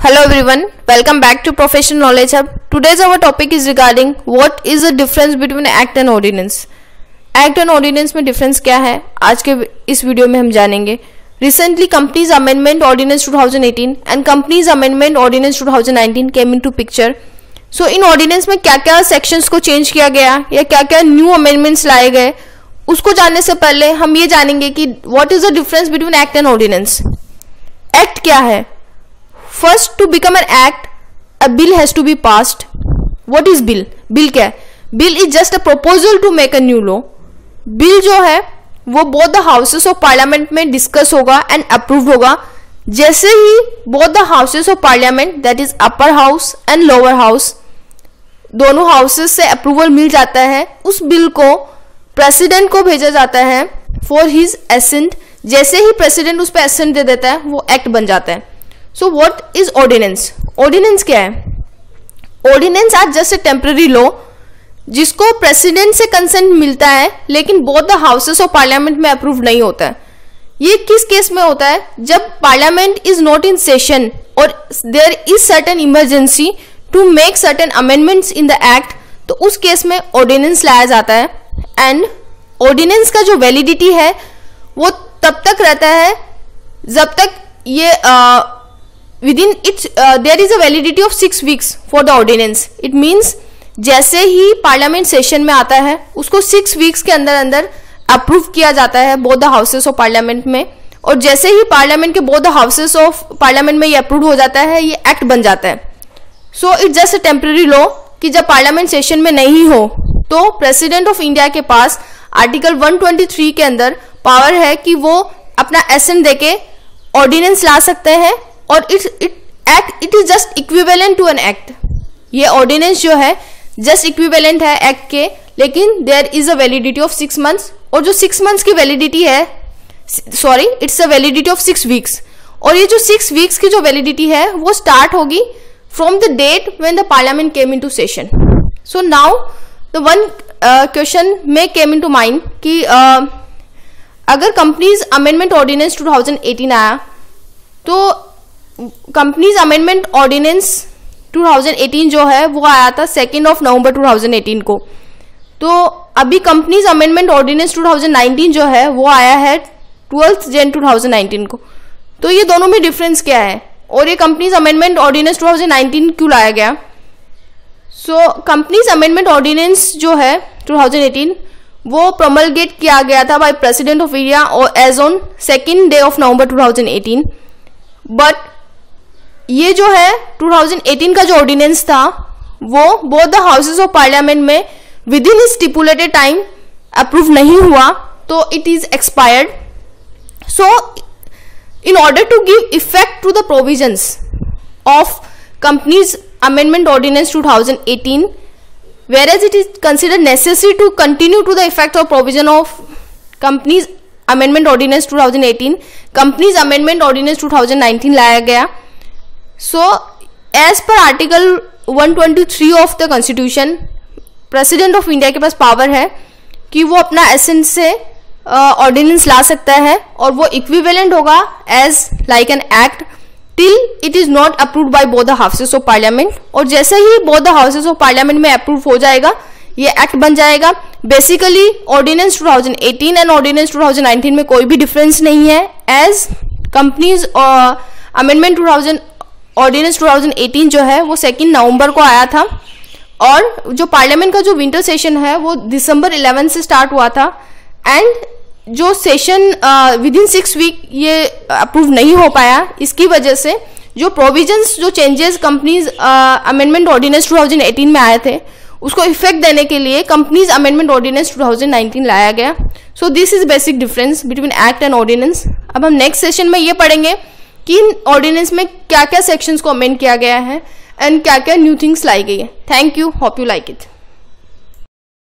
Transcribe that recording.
Hello everyone, welcome back to Professional Knowledge Hub. Today's our topic is regarding what is the difference between Act and Ordinance. Act and Ordinance में difference क्या है, आज के इस video में हम जानेंगे. Recently, Companies Amendment Ordinance 2018 and Companies Amendment Ordinance 2019 came into picture. So इन ऑर्डिनेंस में क्या क्या सेक्शंस को चेंज किया गया या क्या क्या न्यू अमेंडमेंट्स लाए गए, उसको जानने से पहले हम ये जानेंगे कि what is the difference between act and ordinance. Act क्या है? First, to become an act, a bill has to be passed. What is bill? Bill क्या है? Bill is just a proposal to make a new law. Bill जो है वो both the houses of parliament में discuss होगा and approved होगा. जैसे ही both the houses of parliament, that is upper house and lower house, दोनों houses से approval मिल जाता है, उस bill को president को भेजा जाता है for his assent. जैसे ही president उस पर assent दे देता है वो act बन जाता है. So what is ordinance? Ordinance क्या है? Ordinance are just a temporary law जिसको प्रेसिडेंट से कंसेंट मिलता है लेकिन both the houses of parliament में अप्रूव नहीं होता है. ये किस केस में होता है? जब parliament is not in session और there is certain emergency to make certain amendments in the act, तो उस केस में ऑर्डिनेंस लाया जाता है. एंड ऑर्डिनेंस का जो वैलिडिटी है वो तब तक रहता है जब तक ये within its there is a validity of 6 weeks for the ordinance. It means जैसे ही पार्लियामेंट सेशन में आता है उसको 6 वीक्स के अंदर अंदर अप्रूव किया जाता है both the houses of parliament में, और जैसे ही पार्लियामेंट के both the houses of parliament में ये अप्रूव हो जाता है ये एक्ट बन जाता है. So it's just a temporary law कि जब पार्लियामेंट सेशन में नहीं हो तो प्रेसिडेंट ऑफ इंडिया के पास आर्टिकल 123 के अंदर पावर है कि वो अपना एसेंट देके ऑर्डिनेंस ला सकते हैं और it is just equivalent to an act. ये ऑर्डिनेंस जो है जस्ट इक्विवेलेंट है एक्ट के, लेकिन there is a validity of 6 months, और जो 6 मंथ्स की वैलिडिटी है, sorry it's a validity of 6 weeks, और ये जो 6 वीक्स की जो वैलिडिटी है वो स्टार्ट होगी from the date when the parliament came into session. So now the one question may came into mind कि अगर कंपनीज अमेंडमेंट ऑर्डिनेंस 2018 आया तो कंपनीज अमेंडमेंट ऑर्डिनेंस 2018 जो है वो आया था 2 नवंबर 2018 को. तो अभी कंपनीज अमेंडमेंट ऑर्डिनेंस 2019 जो है वो आया है 12 जनवरी 2019 को. तो ये दोनों में डिफरेंस क्या है और ये कंपनीज अमेंडमेंट ऑर्डिनेंस 2019 क्यों लाया गया? सो कंपनीज अमेंडमेंट ऑर्डिनेंस जो है 2018 वो प्रोमलगेट किया गया था बाय प्रेसिडेंट ऑफ इंडिया और एज ऑन 2 नवंबर 2018. बट ये जो है 2018 का जो ऑर्डिनेंस था वो both the houses of parliament में within stipulated time approve नहीं हुआ, तो it is expired. So in order to give effect to the provisions of companies amendment ordinance 2018, whereas it is considered necessary to continue to the effect of provision of companies amendment ordinance 2018, companies amendment ordinance 2019 लाया गया. So as per article 123 of the constitution, president of India के पास power है कि वो अपना accent से ordinance ला सकता है और वो इक्विवेलेंट होगा as like an act till it is not approved by both the houses of parliament, और जैसे ही both the houses of parliament में अप्रूव हो जाएगा ये एक्ट बन जाएगा. बेसिकली ऑर्डिनेंस 2018 एंड ऑर्डिनेंस 2019 में कोई भी डिफरेंस नहीं है, एज कंपनीज अमेंडमेंट ऑर्डिनेंस 2018 जो है वो 2 नवंबर को आया था, और जो पार्लियामेंट का जो विंटर सेशन है वो दिसंबर 11 से स्टार्ट हुआ था. एंड जो सेशन विद इन 6 वीक ये अप्रूव नहीं हो पाया, इसकी वजह से जो प्रोविजंस जो चेंजेस कंपनीज अमेंडमेंट ऑर्डिनेंस 2018 में आए थे उसको इफेक्ट देने के लिए कंपनीज अमेंडमेंट ऑर्डिनेंस 2019 लाया गया. So this is basic difference between act and ordinance. अब हम नेक्स्ट सेशन में ये पढ़ेंगे कि ऑर्डिनेंस में क्या क्या सेक्शंस को अमेंड किया गया है एंड क्या क्या न्यू थिंग्स लाई गई है. Thank you, hope you like it.